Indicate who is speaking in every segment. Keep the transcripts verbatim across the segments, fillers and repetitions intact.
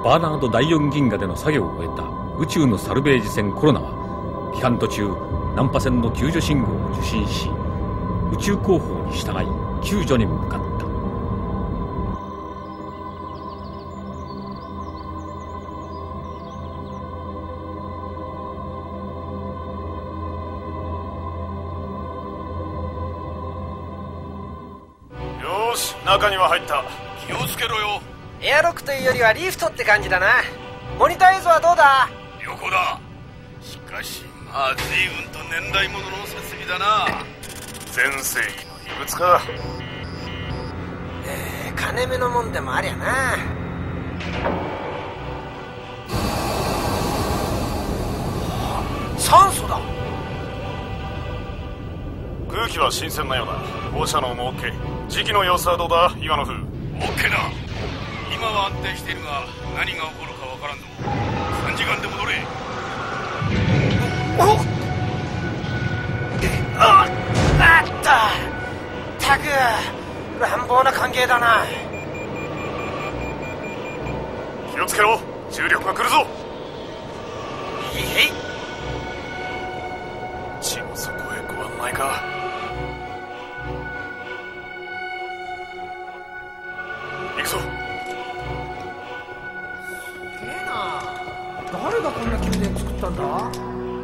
Speaker 1: バーナードだいよん銀河での作業を終えた宇宙のサルベージ船コロナは帰還途中難破船の救助信号を受信し、宇宙広報に従い救助に向かった。
Speaker 2: よーし、中には入った。気をつけろよ。
Speaker 3: エアロックというよりはリフトって感じだな。モニター映像はどうだ？
Speaker 2: 横だ。しかしまあ随分と年代物の設備だな。全盛期の秘物か。
Speaker 3: えー、金目のもんでもありゃな。酸素だ。
Speaker 2: 空気は新鮮なようだ。放射能も OK。 時期の様子はどうだイワノフ？ OK だ。今は安定しているが何が起こるかわからんぞ。さんじかんで戻れ。
Speaker 3: おっああったたく乱暴な歓迎だな。
Speaker 2: 気をつけろ、重力が来るぞ。
Speaker 3: へいへい。
Speaker 2: 地の底へご案内か。行くぞ。
Speaker 3: すげえな。誰がこんな宮殿作ったんだ？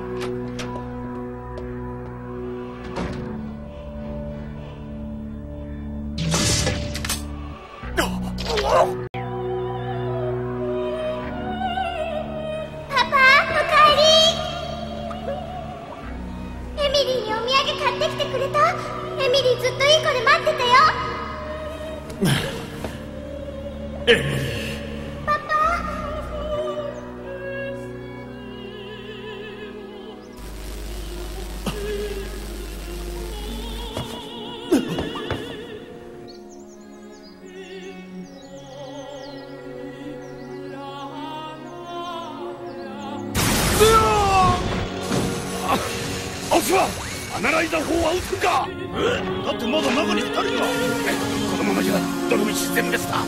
Speaker 2: アナライザー砲は撃つか。えだってまだ中にふたりが。このままじゃどのみち全滅だ。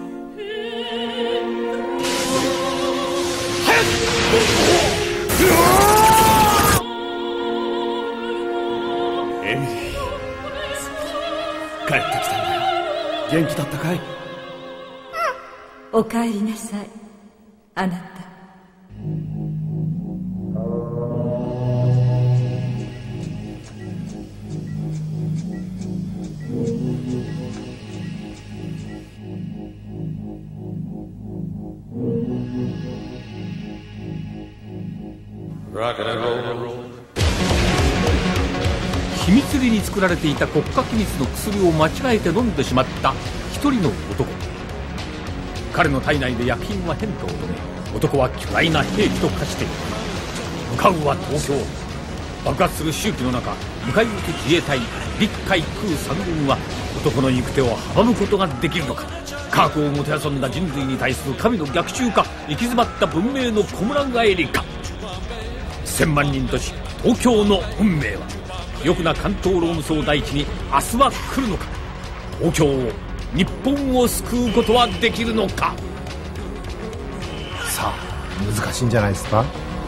Speaker 2: 早くエミリー、帰ってきたんだよ。元気だったかい？
Speaker 4: うん、お帰りなさいあなた。
Speaker 1: 秘密裏に作られていた国家機密の薬を間違えて飲んでしまった一人の男。彼の体内で薬品は変化を遂げ、男は巨大な兵器と化している。向かうは東京。爆発する周期の中、迎え撃つ自衛隊陸海空三軍は男の行く手を阻むことができるのか。科学をもてあそんだ人類に対する神の逆襲か、行き詰まった文明のこむら返りか。千万人都市東京の運命は肥沃な関東ローム層大地に明日は来るのか。東京を日本を救うことはできるのか。
Speaker 5: さあ難しいんじゃないですか。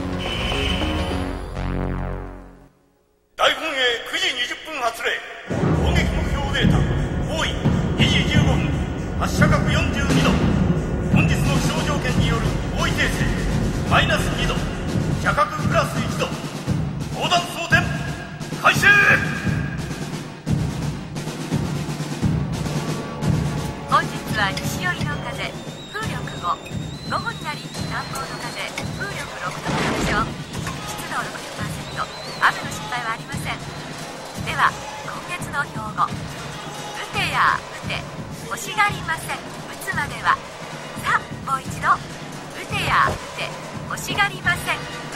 Speaker 2: 大本営くじにじゅっぷん発令。攻撃目標データ方位にじじゅうごふん、発射角よんじゅうにど。本日の気象条件による方位訂正マイナスにど、射角プラスいちど。砲弾装填開始。
Speaker 4: 本日は西寄りの風風力ご、午後になり南方の風風力ろくとなるでしょう。湿度 ろくじゅっパーセント、雨の心配はありません。では今月の標語、打てや打て欲しがりません。打つまでは。さあもう一度、打てや打て欲しがりません。